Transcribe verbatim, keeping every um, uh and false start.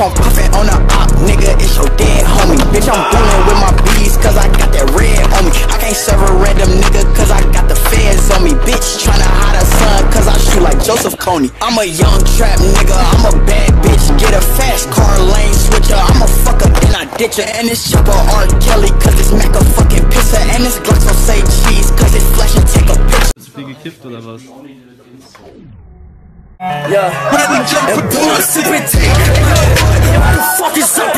I'm puffin' on the op, nigga, it's your dead homie. Bitch, I'm dealing with my bees, cause I got that red on me. I can't serve a random nigga, cause I got the feds on me. Bitch, tryna hide a son, cause I shoot like Joseph Kony. I'm a young trap nigga, I'm a bad bitch. Get a fast car lane switcher, I'm a fucker, then I ditch her. And this chopper R. Kelly, cause this Mac a fucking pisser. And this Glock don't say cheese, cause it's flash and take a picture. Hast du viel gekifft oder was? Yeah, and pull a secret tape. What the fuck is up?